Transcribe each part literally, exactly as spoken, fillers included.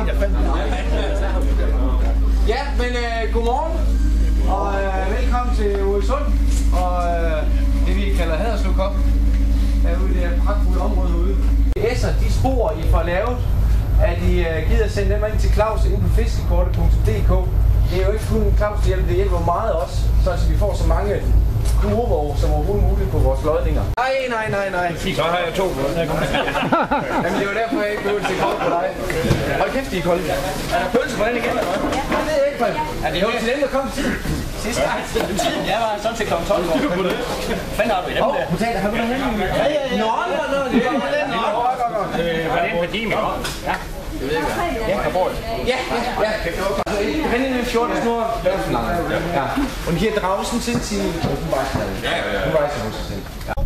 Ja, men øh, godmorgen, og øh, velkommen til Odsund, og øh, det vi kalder Haderslev Cup, herude i det her pragtfulde område herude. S'er, de spor, I får lavet, at I øh, gider sende dem ind til Claus ind på fiskekortet punktum d k. Det er jo ikke kun Claus, det hjælper, det hjælper meget også, så altså, vi får så mange kurver som overhovedet muligt på vores lodninger. Nej, nej, nej, nej. Så har jeg to. Jamen det var derfor, jeg ikke behøvede til kort på dig. Hold kæft, de er kolde. Er der pølse på den igen, eller hvad? Det ved jeg ikke, Frank. Er det jo til dem, der kom til tiden? Sidste gang til tiden? Jeg var sådan til klokken tolv. Hvad har du i dem der? Potater, har du der henne? Ja, ja, ja. Nå, nå, nå, det var den. Nå, godt, godt. Var det en par Jimmy? Ja. Det ved jeg ikke. Ja, Kabor. Ja, ja, ja. Vend ind en fjorten snor. Ja. Und hier draußen sind sie. Du weißt ja. Du weißt ja, wo sie sind. Ja.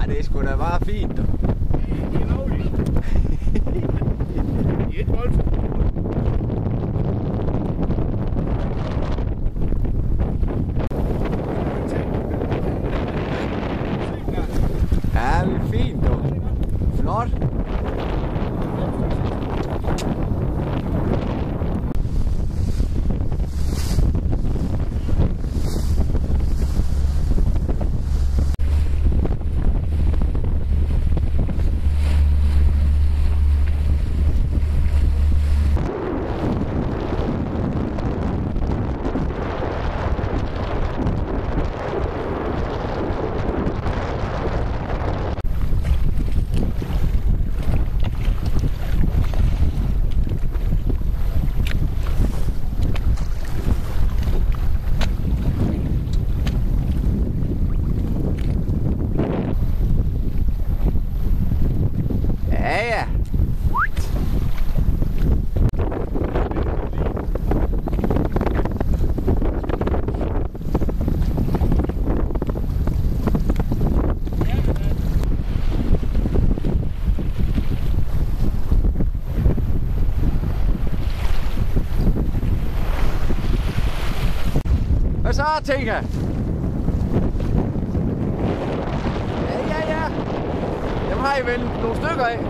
Ej, det er sgu da bare fint. Det er lovligt. Det er et voldsomt. Ja, det er fint, du. Flot. Ja, ja. Hvad så, Tinka? Ja, ja, ja. Dem har I vel nogle stykker af.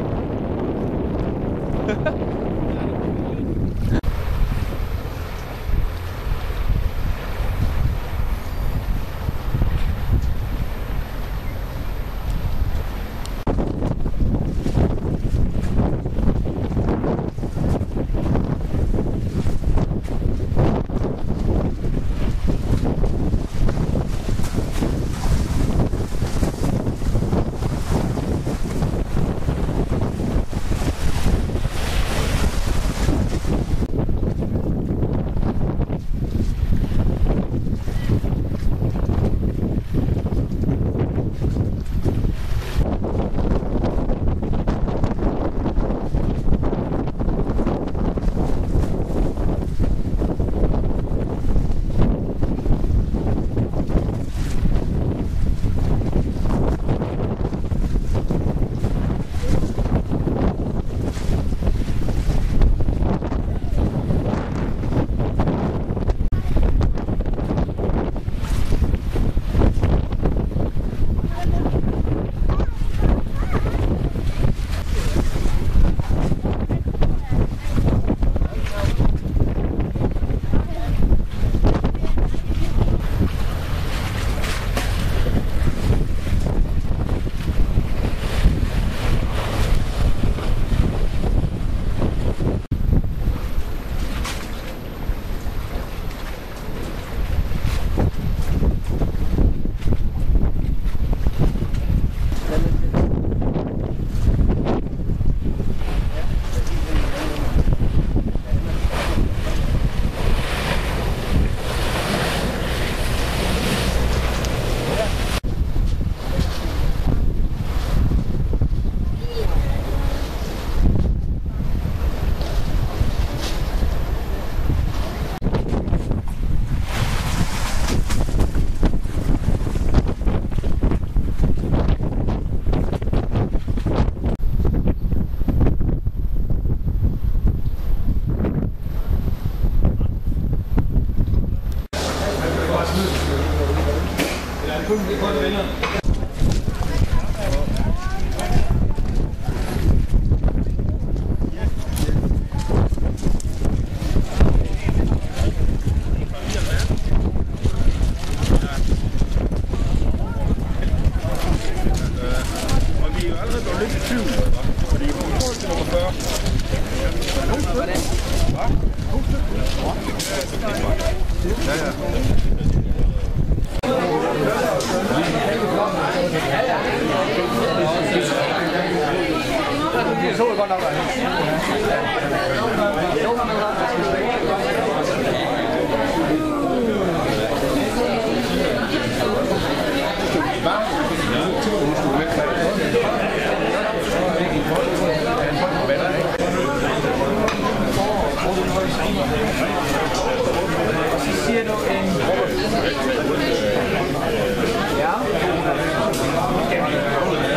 Ja.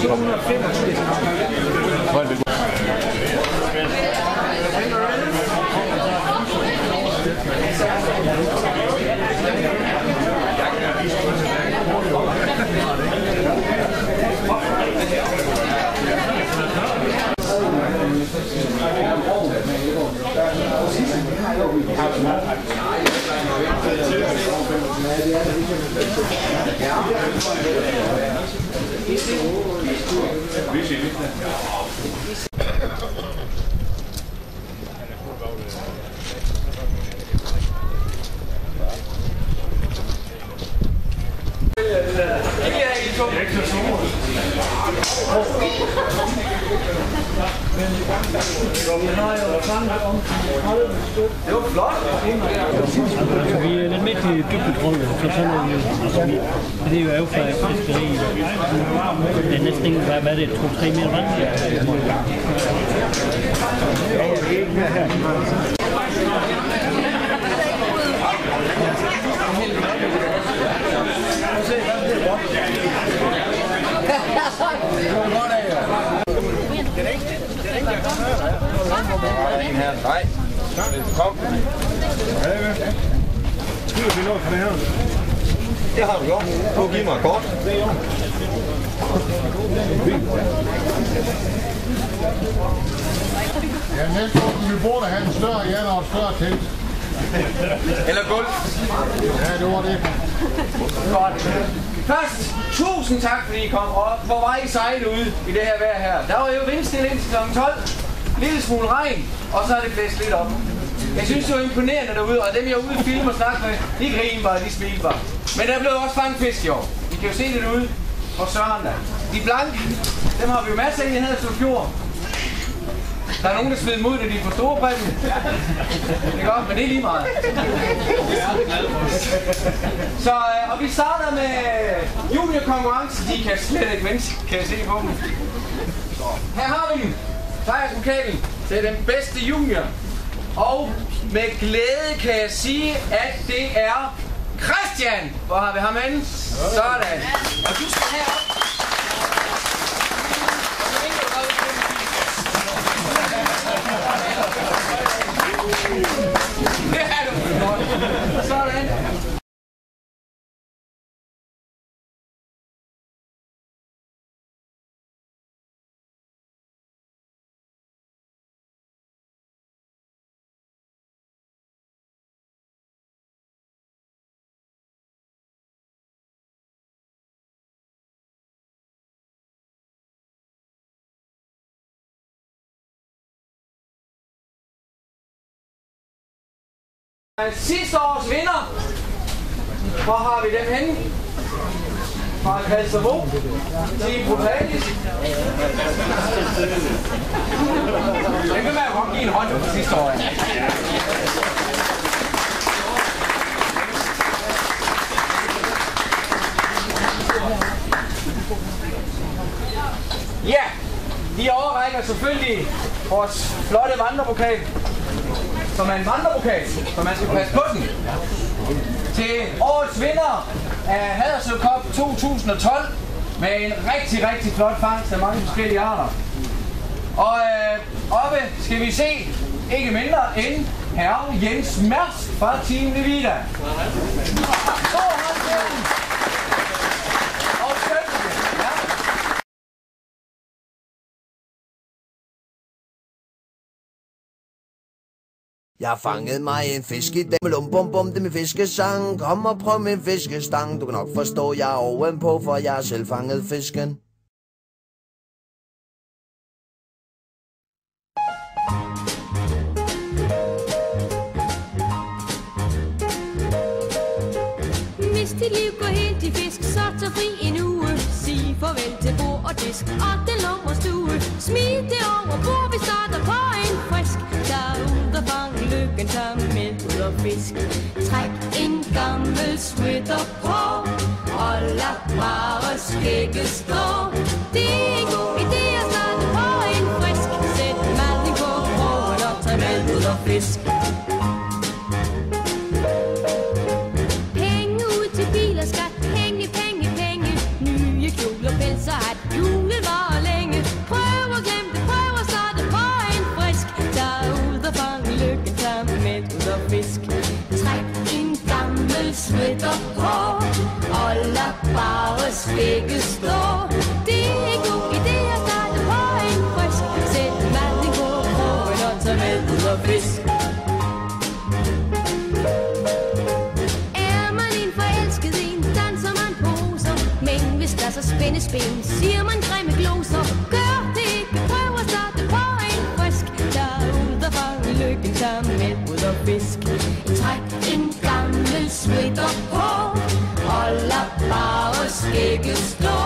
fire hundrede og femogfirs. Det var flot. Altså, vi er lidt midt i dybdetrykket, så sådan noget, altså, vi, det er jo affærdigt fiskeri. Det er næsten ikke, hvad er det, to tre meter vand? Nej. Kom. Skriver vi noget for det her? Det har du gjort. Du giver mig et kort. Det er jo. Ja, næste år vi burde have en større Jan og et større telt. Eller gulv. Ja, det var det. Godt. Først, tusind tak fordi I kom, og hvor var I sejle ude i det her vejr her. Der var jo vindstille indtil klokken tolv. Lille smule regn, og så er det blæst lidt op. Jeg synes, det var imponerende derude, og dem jeg er ude og filme og snakke med, de griner bare, de smiler bare. Men der blev også fanget fisk i år. I kan jo se det derude på Søren der. De blanke, dem har vi jo masser af i Haderslev Fjord. Der er nogen, der smider dem ud, når de er på store præmie. Det er godt, men det er lige meget. Så, og vi starter med juniorkonkurrence. De kan slet ikke vente, kan jeg se på dem. Her har vi den. Sejrspokalen til den bedste junior. Og med glæde kan jeg sige, at det er Christian. Hvor har vi ham henne? Sådan. Og du skal herop. Det er du godt. Sådan. Sidste års vinder. Hvor har vi dem henne? Fra Kalsabo. Team Brutalis. Den kan være godt give en hånd på sidste år. Ja, de overrækker selvfølgelig vores flotte vandrepokal. Som er en vandrepokal, så man skal passe på den. Til årets vinder af Haderslev Cup to tusind og tolv med en rigtig, rigtig flot fangst af mange forskellige arter. Og øh, oppe skal vi se ikke mindre end herre Jens Mærsk fra Team Levita. Og skønt. Ja. Jeg fangede mig en fisk i dag med lum bum bum, det med fiskesang. Kom og prøv min fiskestang, du kan nok forstå, jeg er ovenpå, for jeg har selv fanget fisken. Hvis dit liv går helt i fisk, så tag fri en uge. Sig farvel til bord og disk og den lummerstue. Smid det over bord, vi starter på en frisk. Der ud og fang lykken, tag med ud og fisk. Træk en gammel sweater på og lad bare skægget stå. Det er en god idé at starte på en frisk. Sæt maden på krogen og tag med ud og fisk. Penge ud til bil og skat, penge, penge, penge. Nye kjoler, pels og hat, julen var på, og lad bare skægget stå. Det er en god idé at starte på en frisk. Sæt maden på krogen og tag med ud og fisk. Er man en forelsket en, danser man poser. Men hvis der så spændes ben, siger man grimme gloser. Gør det ikke, prøv at starte på en frisk. Der er ud og fange lykken, tag med ud og fisk. Træk en gammel sweater på, og lad bare skægget stå.